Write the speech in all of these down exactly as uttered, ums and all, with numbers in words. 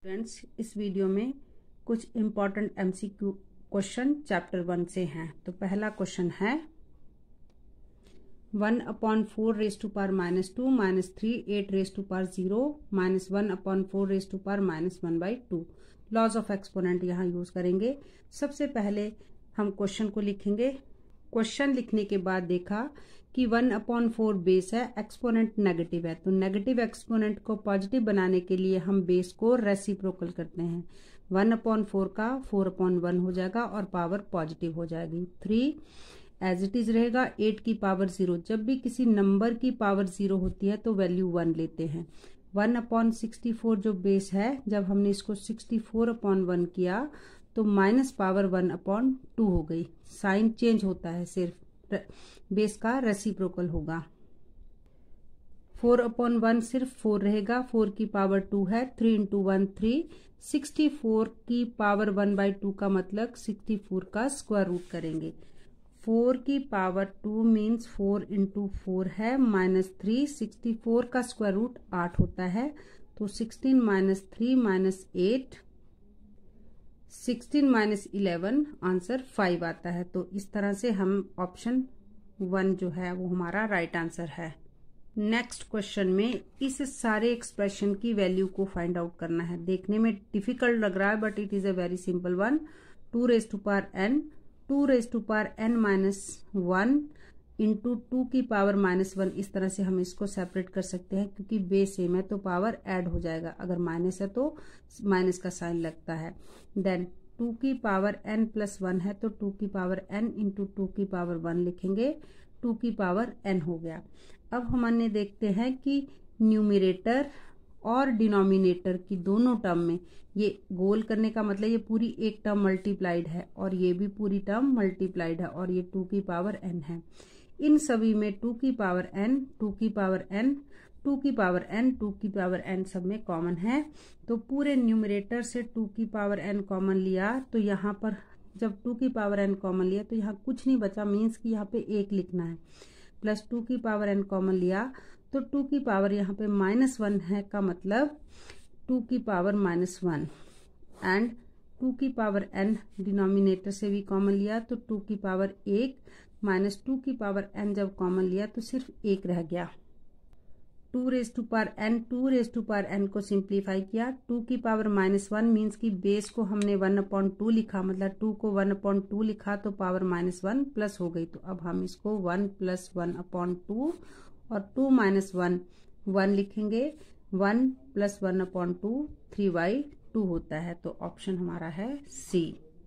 Friends, इस video में कुछ important MCQ question chapter one से हैं। तो पहला क्वेश्चन है one upon four raise to power minus two minus three eight raise to power zero minus one upon four raise to power minus one by two. Laws of exponent यहाँ use करेंगे। सबसे पहले हम question को लिखेंगे। Question लिखने के बाद देखा कि वन अपॉन फोर बेस है, एक्सपोनेंट नेगेटिव है, तो नेगेटिव एक्सपोनेंट को पॉजिटिव बनाने के लिए हम बेस को रेसिप्रोकल करते हैं। वन अपॉन फोर का फोर अपॉन वन हो जाएगा और पावर पॉजिटिव हो जाएगी। थ्री एज इट इज रहेगा। एट की पावर जीरो, जब भी किसी नंबर की पावर जीरो होती है तो वैल्यू वन लेते हैं। वन अपॉन सिक्सटी फोर जो बेस है, जब हमने इसको सिक्सटी फोर अपॉन वन किया तो minus power one upon two हो गई। साइन चेंज होता है, सिर्फ बेस का रेसिप्रोकल होगा। फोर अपॉन वन सिर्फ फोर रहेगा, फोर की पावर टू है, three into one three. Sixty four की पावर वन बाई टू का मतलब सिक्सटी फोर का स्क्वायर रूट करेंगे। फोर की power two means four into four है माइनस थ्री। सिक्सटी फोर का स्क्वायर रूट आठ होता है, तो sixteen minus three minus eight, sixteen minus eleven, answer five आता है। तो इस तरह से हम ऑप्शन वन जो है वो हमारा राइट आंसर है। नेक्स्ट क्वेश्चन में इस सारे एक्सप्रेशन की वैल्यू को फाइंड आउट करना है। देखने में डिफिकल्ट लग रहा है but it is a very simple one. Two raise to power n, two raise to power n minus one into two की पावर माइनस वन। इस तरह से हम इसको सेपरेट कर सकते हैं, क्योंकि बेस सेम है तो पावर ऐड हो जाएगा। अगर माइनस है तो माइनस का साइन लगता है। देन टू की पावर एन प्लस वन है तो टू की पावर एन इंटू टू की पावर वन लिखेंगे। टू की पावर एन हो गया। अब हमने देखते हैं कि न्यूमिरेटर और डिनोमिनेटर की दोनों टर्म में ये गोल करने का मतलब ये पूरी एक टर्म मल्टीप्लाइड है और ये भी पूरी टर्म मल्टीप्लाइड है और ये टू की पावर एन है। इन सभी में टू की पावर एन, टू की पावर एन, टू की पावर एन, टू की पावर एन सब में कॉमन है। तो पूरे न्यूमरेटर से टू की पावर एन कॉमन लिया तो यहाँ पर जब टू की पावर एन कॉमन लिया तो यहाँ कुछ नहीं बचा, मीन्स कि यहाँ पे एक लिखना है। प्लस टू की पावर एन कॉमन लिया तो टू की पावर यहाँ पे माइनस वन है का मतलब टू की power minus one. And two की पावर एन डिनोमिनेटर से भी कॉमन लिया तो टू की पावर एक माइनस टू की पावर एन जब कॉमन लिया तो सिर्फ एक रह गया। Two raise to power n, two raise to power n को सिंप्लीफाई किया। टू की पावर माइनस वन मीन्स की बेस को हमने वन अपॉन टू लिखा, मतलब टू को वन अपॉन टू लिखा तो पावर माइनस वन प्लस हो गई। तो अब हम इसको one plus one upon two और टू माइनस वन वन लिखेंगे। One plus one upon two three by two होता है। तो ऑप्शन हमारा है C.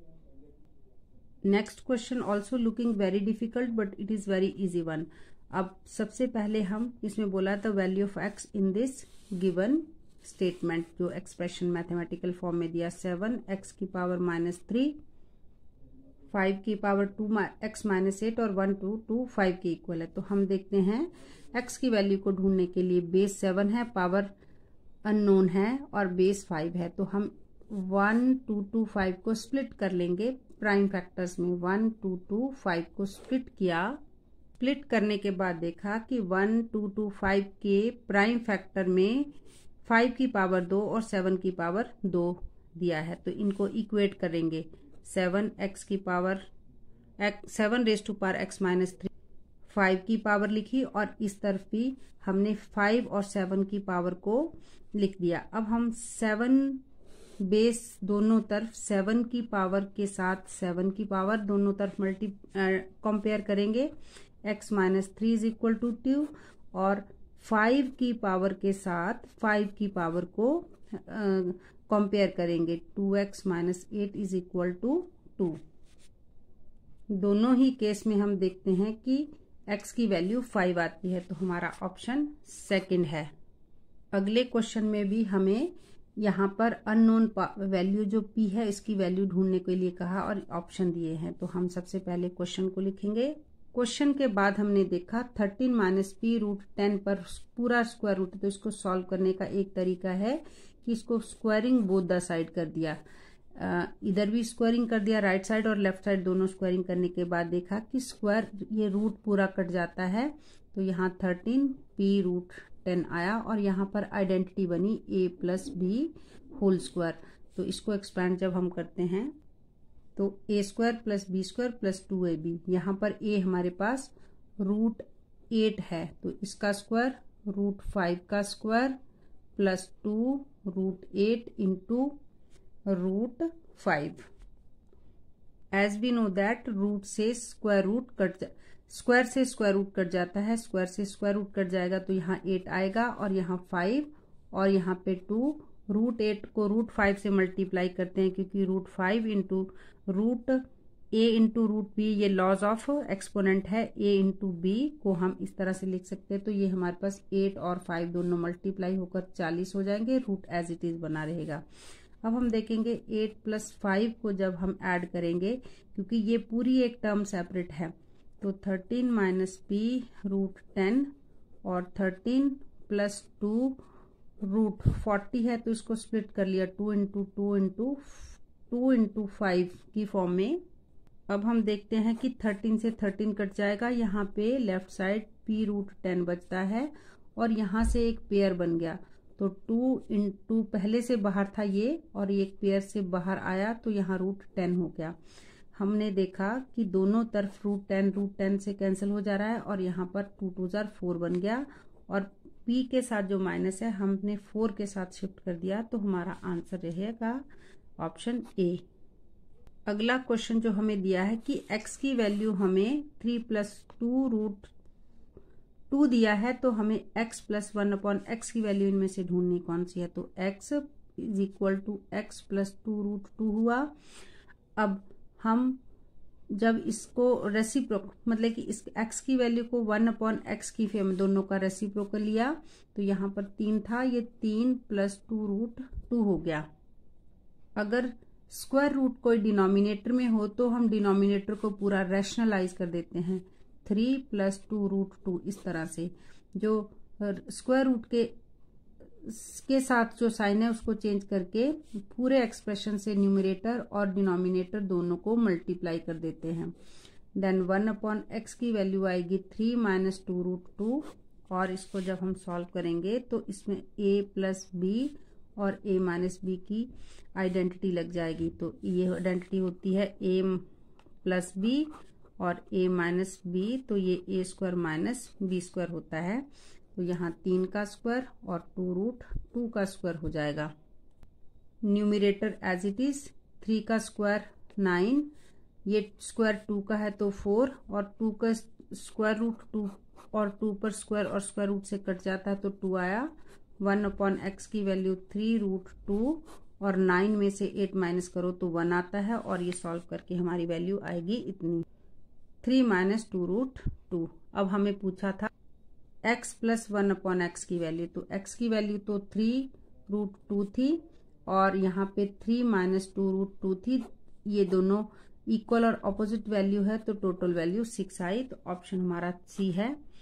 Next question also looking very difficult but it is very easy one. अब सबसे पहले हम इसमें बोला the value of x in this given statement, जो एक्सप्रेशन मैथमेटिकल फॉर्म में दिया। सेवन एक्स की पावर माइनस थ्री, फाइव की power two x minus eight और वन टू टू फाइव के इक्वल है। तो हम देखते हैं एक्स की वैल्यू को ढूंढने के लिए बेस सेवन है, पावर अननोन है और बेस फाइव है। तो हम वन टू टू फाइव को स्प्लिट कर लेंगे प्राइम फैक्टर्स में। वन टू टू फाइव को स्प्लिट किया। स्प्लिट करने के बाद देखा कि वन टू टू फाइव के प्राइम फैक्टर में फाइव की पावर दो और सेवन की पावर दो दिया है, तो इनको इक्वेट करेंगे। सेवन एक्स की power seven raise to power x minus three, five की पावर लिखी और इस तरफ भी हमने फाइव और सेवन की पावर को लिख दिया। अब हम सेवन बेस दोनों तरफ सेवन की पावर के साथ सेवन की पावर दोनों तरफ मल्टी कंपेयर करेंगे। X minus three is equal to two और फाइव की पावर के साथ फाइव की पावर को कंपेयर करेंगे। Two x minus eight is equal to two. दोनों ही केस में हम देखते हैं कि x की वैल्यू फाइव आती है, तो हमारा ऑप्शन सेकंड है। अगले क्वेश्चन में भी हमें यहाँ पर अननोन वैल्यू जो p है इसकी वैल्यू ढूंढने के लिए कहा और ऑप्शन दिए हैं। तो हम सबसे पहले क्वेश्चन को लिखेंगे। क्वेश्चन के बाद हमने देखा thirteen minus P root ten पर पूरा स्क्वायर रूट, तो इसको सॉल्व करने का एक तरीका है कि इसको स्क्वायरिंग बोथ द साइड कर दिया। आ, इधर भी स्क्वायरिंग कर दिया, राइट साइड और लेफ्ट साइड दोनों स्क्वायरिंग करने के बाद देखा कि स्क्वायर ये रूट पूरा कट जाता है। तो यहाँ थर्टीन पी रूट टेन आया और यहाँ पर आइडेंटिटी बनी A plus B whole square. तो इसको एक्सपैंड जब हम करते हैं तो A square plus B square plus two A B, यहाँ पर ए हमारे पास रूट एट है तो इसका स्क्वायर रूट फाइव का square plus two root eight into root five. As we know that root से स्क्वायर रूट कट जा स्क्वायर से स्क्वायर रूट कट जाता है, स्क्वायर से स्क्वायर रूट कट जाएगा तो यहाँ एट आएगा और यहाँ फाइव और यहाँ पे टू। रूट एट को रूट फाइव से मल्टीप्लाई करते हैं क्योंकि root five into root A into root B ये लॉज ऑफ एक्सपोनेंट है, ए इंटू बी को हम इस तरह से लिख सकते हैं। तो ये हमारे पास एट और फाइव दोनों मल्टीप्लाई होकर चालीस हो जाएंगे, रूट एज इट इज बना रहेगा। अब हम देखेंगे एट प्लस फाइव को जब हम ऐड करेंगे क्योंकि ये पूरी एक टर्म सेपरेट है तो thirteen minus B root ten और thirteen plus two root forty है तो इसको स्प्लिट कर लिया two into two into two into five की फॉर्म में। अब हम देखते हैं कि थर्टीन से थर्टीन कट जाएगा, यहाँ पे left side P root ten बचता है और यहाँ से एक पेयर बन गया तो टू इंटू पहले से बाहर था ये और एक पेयर से बाहर आया तो यहाँ रूट टेन हो गया। हमने देखा कि दोनों तरफ रूट टेन रूट टेन से कैंसिल हो जा रहा है और यहाँ पर टू टू जार फोर बन गया और p के साथ जो माइनस है हमने फोर के साथ शिफ्ट कर दिया तो हमारा आंसर रहेगा ऑप्शन ए। अगला क्वेश्चन जो हमें दिया है कि x की वैल्यू हमें three plus two root two दिया है तो हमें x plus one upon x की वैल्यू इनमें से ढूंढनी कौन सी है तो x is equal to x plus two root two हुआ। अब हम जब इसको रेसिप्रोक मतलब कि इस x की वैल्यू को वन अपॉन एक्स की फेम दोनों का रेसिप्रोकल लिया तो यहाँ पर तीन था, ये तीन प्लस टू रूट टू हो गया। अगर स्क्वायर रूट कोई डिनोमिनेटर में हो तो हम डिनोमिनेटर को पूरा रैशनलाइज कर देते हैं, three plus two root two इस तरह से। जो स्क्वायर रूट के के साथ जो साइन है उसको चेंज करके पूरे एक्सप्रेशन से न्यूमरेटर और डिनोमिनेटर दोनों को मल्टीप्लाई कर देते हैं। देन वन अपॉन एक्स की वैल्यू आएगी three minus two root two और इसको जब हम सॉल्व करेंगे तो इसमें a प्लस बी और a माइनस बी की आइडेंटिटी लग जाएगी। तो ये आइडेंटिटी होती है a प्लस बी और a माइनस बी तो ये a square minus B square होता है। तो यहाँ तीन का स्क्वायर और टू रूट टू का स्क्वायर हो जाएगा। Numerator as it is three का स्क्वायर नाइन, ये स्क्वायर टू का है तो फोर और टू का स्क्वायर रूट टू और टू पर स्क्वायर और स्क्वायर रूट से कट जाता है तो टू आया। वन अपॉन एक्स की वैल्यू थ्री रूट टू और नाइन में से एट माइनस करो तो वन आता है और ये सॉल्व करके हमारी वैल्यू आएगी इतनी, three minus two root two. अब हमें पूछा था x plus one upon x की वैल्यू, तो x की वैल्यू तो थ्री रूट टू थी और यहाँ पे three minus two root two थी, ये दोनों इक्वल और ऑपोजिट वैल्यू है तो टोटल वैल्यू सिक्स आई। तो ऑप्शन हमारा सी है।